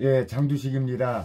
예, 장두식입니다.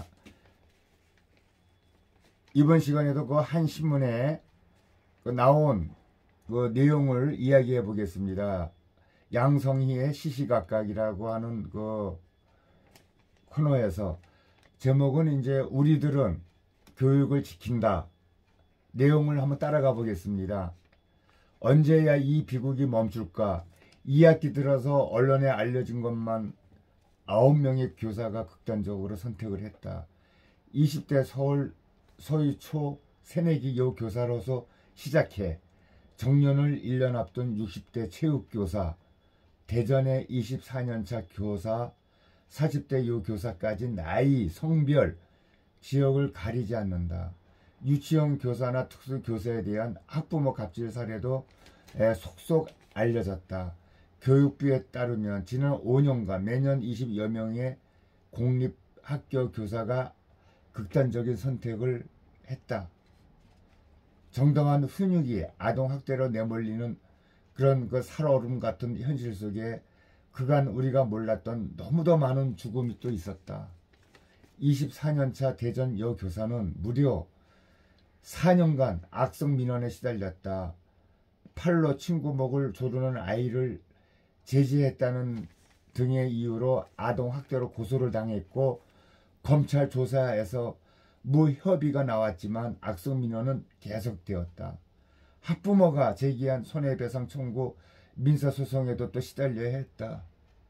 이번 시간에도 그 한 신문에 나온 그 내용을 이야기해 보겠습니다. 양성희의 시시각각이라고 하는 그 코너에서 제목은 이제 우리들은 교육을 지킨다. 내용을 한번 따라가 보겠습니다. 언제야 이 비극이 멈출까? 2학기 들어서 언론에 알려진 것만 9명의 교사가 극단적으로 선택을 했다. 20대 서울 서희초 새내기 여교사로서 시작해 정년을 1년 앞둔 60대 체육교사, 대전의 24년차 교사, 40대 여교사까지 나이, 성별, 지역을 가리지 않는다. 유치원 교사나 특수교사에 대한 학부모 갑질 사례도 속속 알려졌다. 교육부에 따르면 지난 5년간 매년 20여 명의 공립학교 교사가 극단적인 선택을 했다. 정당한 훈육이 아동학대로 내몰리는 그런 그 살얼음 같은 현실 속에 그간 우리가 몰랐던 너무도 많은 죽음이 또 있었다. 24년차 대전 여교사는 무려 4년간 악성 민원에 시달렸다. 팔로 친구 목을 조르는 아이를 제지했다는 등의 이유로 아동학대로 고소를 당했고 검찰 조사에서 무협의가 나왔지만 악성 민원은 계속되었다. 학부모가 제기한 손해배상 청구 민사소송에도 또 시달려야 했다.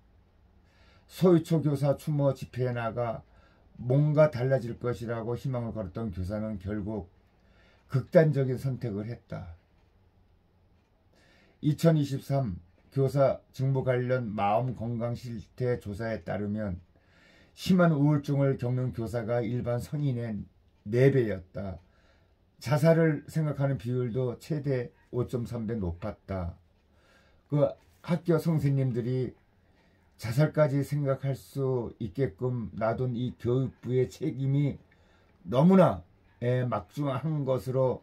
서희초 교사 추모 집회에 나가 뭔가 달라질 것이라고 희망을 걸었던 교사는 결국 극단적인 선택을 했다. 2023 교사 직무 관련 마음건강실태 조사에 따르면 심한 우울증을 겪는 교사가 일반 성인의 4배였다. 자살을 생각하는 비율도 최대 5.3배 높았다. 그 학교 선생님들이 자살까지 생각할 수 있게끔 놔둔 이 교육부의 책임이 너무나 막중한 것으로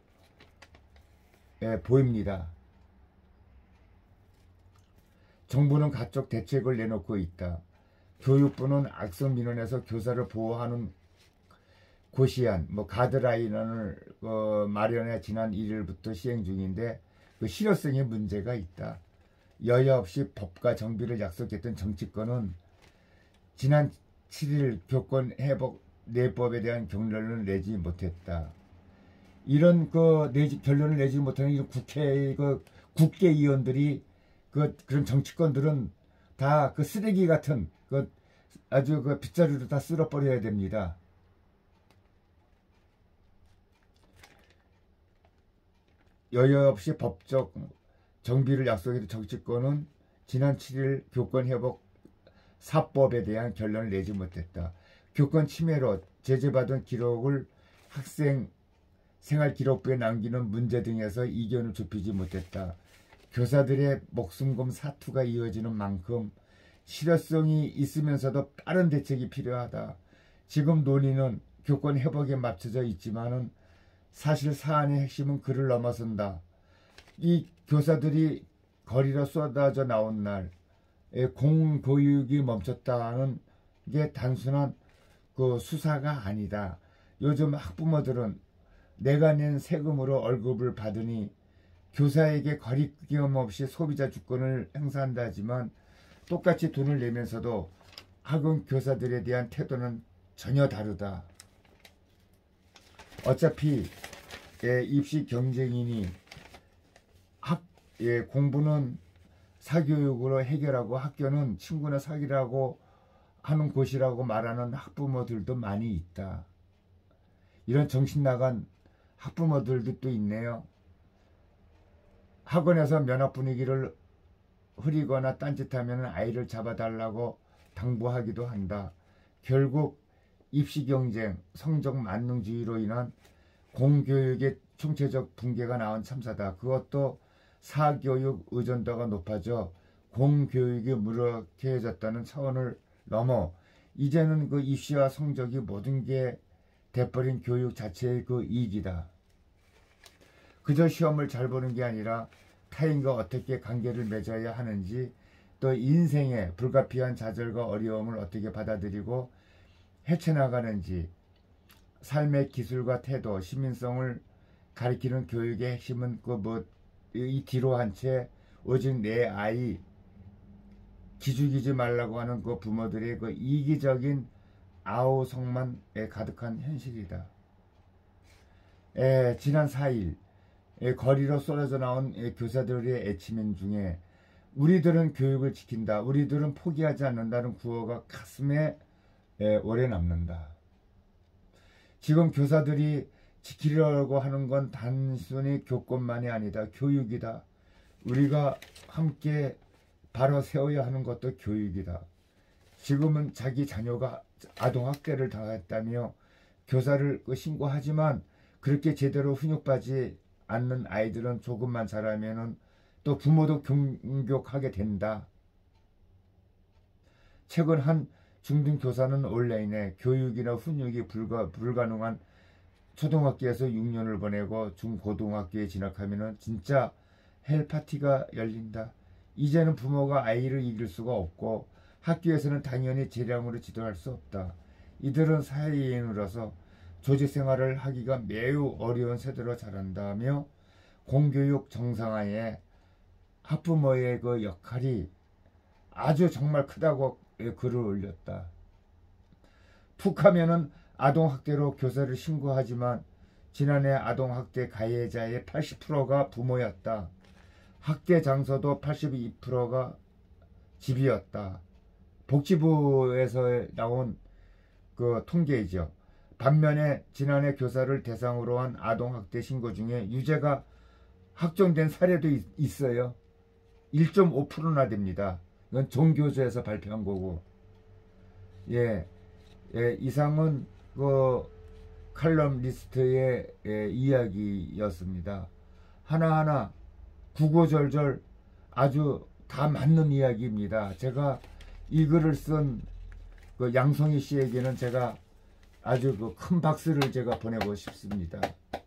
보입니다. 정부는 각종 대책을 내놓고 있다. 교육부는 악성 민원에서 교사를 보호하는 고시안, 가드라인을 마련해 지난 1일부터 시행 중인데 그 실효성에 문제가 있다. 여야 없이 법과 정비를 약속했던 정치권은 지난 7일 교권 회복 내법에 대한 결론을 내지 못했다. 이런 결론을 내지 못하는 국회의 국회의원들이 그런 정치권들은 다 쓰레기 같은 아주 빗자루로 다 쓸어버려야 됩니다. 여야 없이 법적 정비를 약속했던 정치권은 지난 7일 교권 회복 4법에 대한 결론을 내지 못했다. 교권 침해로 제재받은 기록을 학생 생활기록부에 남기는 문제 등에서 이견을 좁히지 못했다. 교사들의 목숨금 사투가 이어지는 만큼 실효성이 있으면서도 빠른 대책이 필요하다. 지금 논의는 교권 회복에 맞춰져 있지만은 사실 사안의 핵심은 그를 넘어선다. 이 교사들이 거리로 쏟아져 나온 날 공교육이 멈췄다는 게 단순한 수사가 아니다. 요즘 학부모들은 내가 낸 세금으로 월급을 받으니 교사에게 거리낌 없이 소비자 주권을 행사한다 하지만 똑같이 돈을 내면서도 학원 교사들에 대한 태도는 전혀 다르다. 어차피 입시 경쟁이니 공부는 사교육으로 해결하고 학교는 친구나 사귀라고 하는 곳이라고 말하는 학부모들도 많이 있다. 이런 정신 나간 학부모들도 또 있네요. 학원에서 면학 분위기를 흐리거나 딴짓하면 아이를 잡아달라고 당부하기도 한다. 결국 입시 경쟁, 성적 만능주의로 인한 공교육의 총체적 붕괴가 나온 참사다. 그것도 사교육 의존도가 높아져 공교육이 무력해졌다는 차원을 넘어 이제는 입시와 성적이 모든 게 돼버린 교육 자체의 이익이다. 그저 시험을 잘 보는 게 아니라 타인과 어떻게 관계를 맺어야 하는지, 또 인생의 불가피한 좌절과 어려움을 어떻게 받아들이고 헤쳐나가는지, 삶의 기술과 태도, 시민성을 가리키는 교육의 핵심은 이 뒤로 한 채 오직 내 아이 기죽이지 말라고 하는 그 부모들의 그 이기적인 아우성만에 가득한 현실이다. 지난 4일 거리로 쏟아져 나온 교사들의 애치명 중에 우리들은 교육을 지킨다, 우리들은 포기하지 않는다는 구호가 가슴에 오래 남는다. 지금 교사들이 지키려고 하는 건 단순히 교권만이 아니다. 교육이다. 우리가 함께 바로 세워야 하는 것도 교육이다. 지금은 자기 자녀가 아동학대를 당했다며 교사를 신고하지만 그렇게 제대로 훈육받지 않는 아이들은 조금만 자라면은 또 부모도 공격하게 된다. 최근 한 중등교사는 온라인에 교육이나 훈육이 불가능한 초등학교에서 6년을 보내고 중고등학교에 진학하면은 진짜 헬파티가 열린다. 이제는 부모가 아이를 이길 수가 없고 학교에서는 당연히 재량으로 지도할 수 없다. 이들은 사회인으로서 조직 생활을 하기가 매우 어려운 세대로 자란다며 공교육 정상화에 학부모의 그 역할이 아주 정말 크다고 글을 올렸다. 툭하면은 아동학대로 교사를 신고하지만 지난해 아동학대 가해자의 80%가 부모였다. 학대 장소도 82%가 집이었다. 복지부에서 나온 그 통계이죠. 반면에 지난해 교사를 대상으로 한 아동학대 신고 중에 유죄가 확정된 사례도 있어요. 1.5%나 됩니다. 이건 종교조에서 발표한 거고. 이상은 그 칼럼 리스트의 이야기였습니다. 하나하나 구구절절 아주 다 맞는 이야기입니다. 제가 이 글을 쓴 그 양송이 씨에게는 제가 아주 그 큰 박수를 제가 보내고 싶습니다.